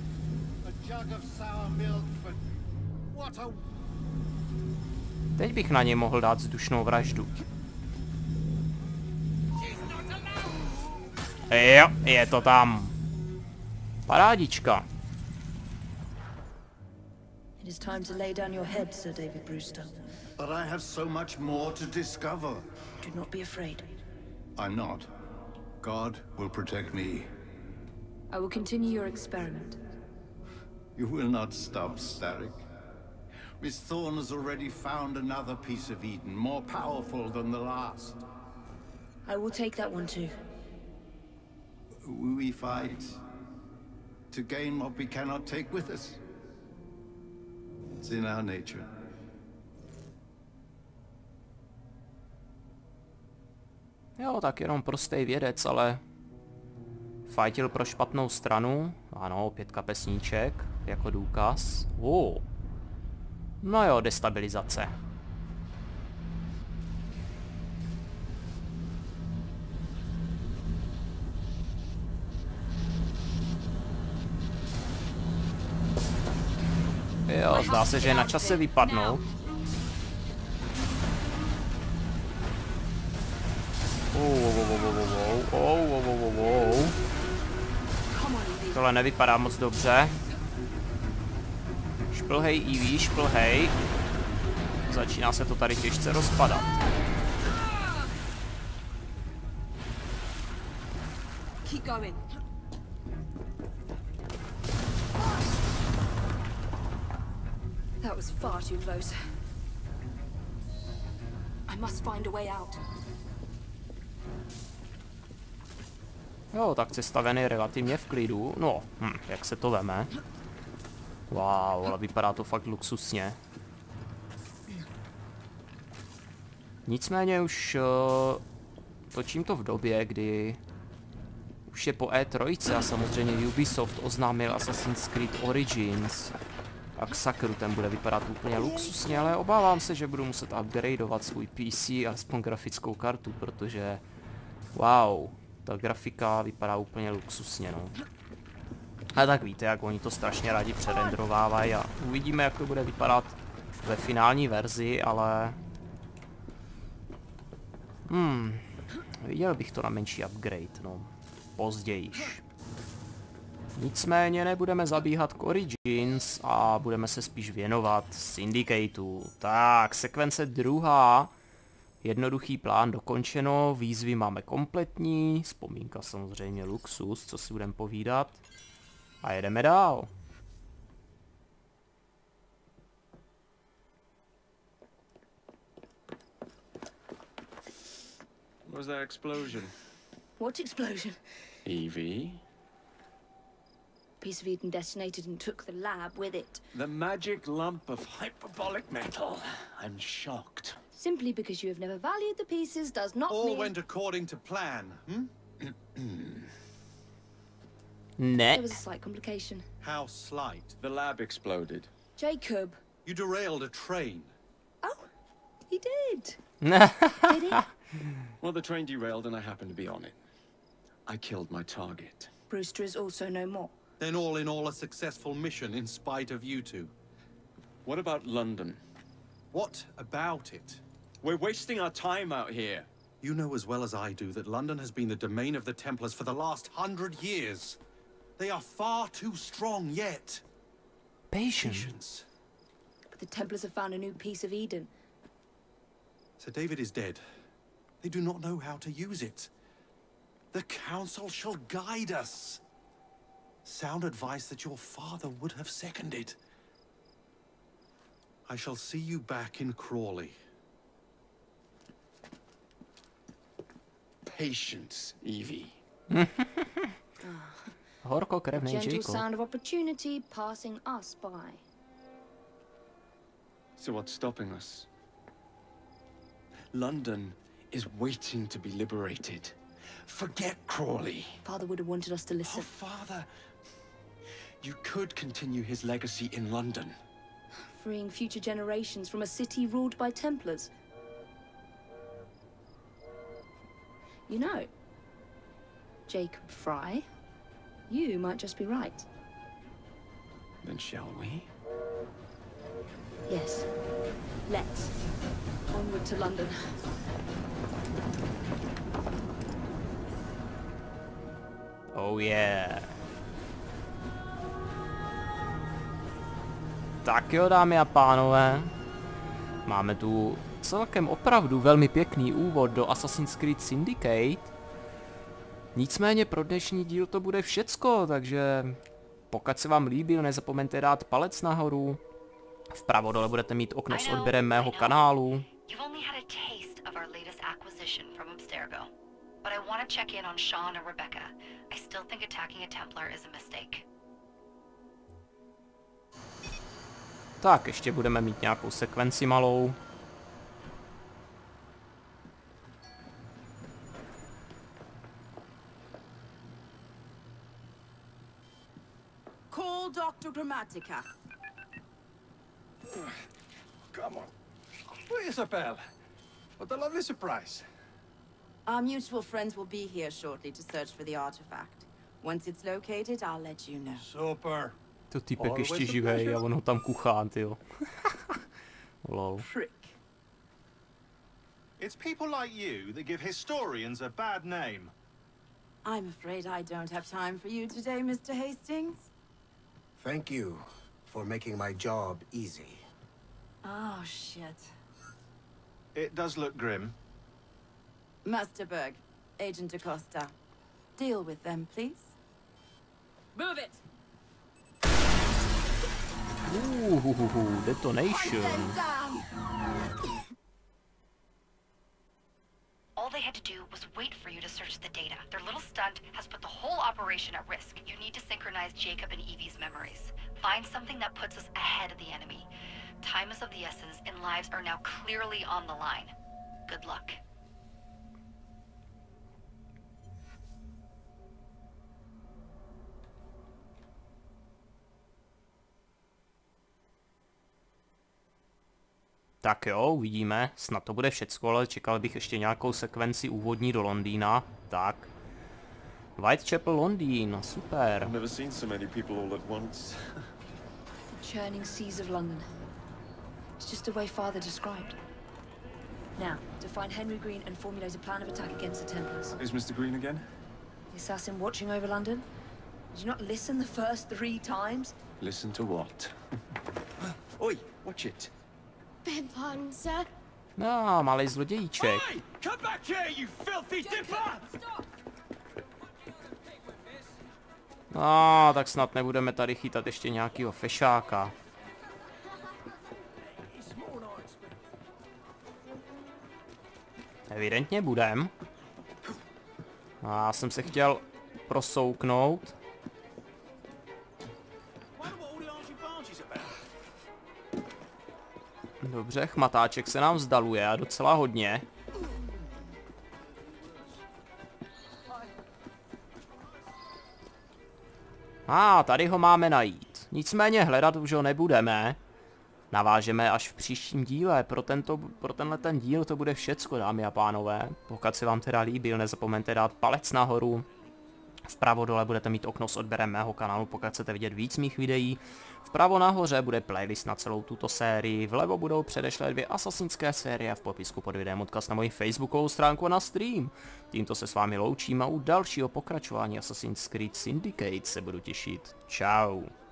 Teď bych na něj mohl dát vzdušnou vraždu. Jo, je to tam. Parádička. It is time to lay down your head, Sir David Brewster. But I have so much more to discover. Do not be afraid. I'm not. God will protect me. I will continue your experiment. You will not stop, Starrick. Miss Thorne has already found another piece of Eden, more powerful than the last. I will take that one too. We fight to gain what we cannot take with us. It's in our nature. Jo, tak jenom prostý vědec, ale fajtil pro špatnou stranu. Ano, opět kapesníček, jako důkaz. Oh. No jo, destabilizace. Jo, zdá se, že je na čase vypadnout. Tohle nevypadá moc dobře. Šplhej, Evie, šplhej. Začíná se to tady těžce rozpadat. Keep going. That was far too close. I must find a way out. Jo, tak cesta ven je relativně v klidu. No, hm, jak se to veme. Wow, ale vypadá to fakt luxusně. Nicméně už uh, točím to v době, kdy už je po E tři a samozřejmě Ubisoft oznámil Assassin's Creed Origins. Tak sakru, ten bude vypadat úplně luxusně, ale obávám se, že budu muset upgradeovat svůj P C a aspoň grafickou kartu, protože wow, ta grafika vypadá úplně luxusně, no. A tak víte, jak oni to strašně rádi přerenderovávají a uvidíme, jak to bude vypadat ve finální verzi, ale Hmm, viděl bych to na menší upgrade, no, pozdějiš. Nicméně nebudeme zabíhat k Origins a budeme se spíš věnovat Syndicateu. Tak, sekvence druhá. Jednoduchý plán dokončeno, výzvy máme kompletní, vzpomínka samozřejmě luxus, co si budeme povídat. A jedeme dál. What was that explosion? What explosion? Evie? Piece of Eden detonated and took the lab with it. The magic lump of hyperbolic metal. I'm shocked. Simply because you have never valued the pieces does not All mean... went according to plan, hmm? Ne. There was a slight complication. How slight? The lab exploded. Jacob. You derailed a train. Oh, he did. Did he? Well, the train derailed and I happened to be on it. I killed my target. Brewster is also no more. Then all in all a successful mission in spite of you two. What about London? What about it? We're wasting our time out here. You know as well as I do that London has been the domain of the Templars for the last hundred years. They are far too strong yet. Patience. But the Templars have found a new piece of Eden. Sir David is dead. They do not know how to use it. The Council shall guide us. Sound advice that your father would have seconded. I shall see you back in Crawley. Patience, Evie. Horkokrevný Gentle Jacob. sound of opportunity passing us by. So what's stopping us? London is waiting to be liberated. Forget Crawley. Father would have wanted us to listen. Oh, Father. You could continue his legacy in London. Freeing future generations from a city ruled by Templars. You know, Jacob Fry, you might just be right. Then shall we? Yes. Let's. Onward to London. Oh yeah. Tak jo, dámy a pánové. Máme tu celkem opravdu velmi pěkný úvod do Assassin's Creed Syndicate. Nicméně pro dnešní díl to bude všecko, takže pokud se vám líbil, nezapomeňte dát palec nahoru. Vpravo dole budete mít okno s odběrem mého kanálu. Tak, ještě budeme mít nějakou sekvenci malou. Doctor Grammatica. Come on. Oh, Isabel. What a lovely surprise. Our mutual friends will be here shortly to search for the artifact. Once it's located, I'll let you know. Super. To týpek ještě živej a on ho tam kuchá, tyjo. Lol. It's people like you that give historians a bad name. I'm afraid I don't have time for you today, Mister Hastings. Thank you for making my job easy. Oh, shit. It does look grim. Master Berg, Agent DaCosta. Deal with them, please. Move it! Ooh, detonation. All they had to do was wait for you to search the data. Their little stunt has put the whole operation at risk. You need to synchronize Jacob and Evie's memories. Find something that puts us ahead of the enemy. Time is of the essence, and lives are now clearly on the line. Good luck. Tak jo, uvidíme, snad to bude všecko, ale čekal bych ještě nějakou sekvenci úvodní do Londýna. Tak. Whitechapel, Londýn, super. I've never seen so many people all at once. The churning seas of London. It's just the way Father described. Now, to find Henry Green and formulate a plan of attack against the Templars. Who's Mister Green again? The assassin watching over London? Did you not listen the first three times? Listen to what? Oi, watch it. Beg pardon, sir. No, malý zlodějíček. Hey, come back here, you filthy dipper! No, tak snad nebudeme tady chytat ještě nějakýho fešáka. Evidentně budem. A já jsem se chtěl prosouknout. Dobře, chmatáček se nám vzdaluje a docela hodně. A ah, tady ho máme najít. Nicméně hledat už ho nebudeme. Navážeme až v příštím díle. Pro, tento, pro tenhle ten díl to bude všecko, dámy a pánové. Pokud se vám teda líbil, nezapomeňte dát palec nahoru. Vpravo dole budete mít okno s odběrem mého kanálu, pokud chcete vidět víc mých videí. Vpravo nahoře bude playlist na celou tuto sérii, vlevo budou předešlé dvě asasinské série a v popisku pod videem odkaz na moji facebookovou stránku a na stream. Tímto se s vámi loučím a u dalšího pokračování Assassin's Creed Syndicate se budu těšit. Čau.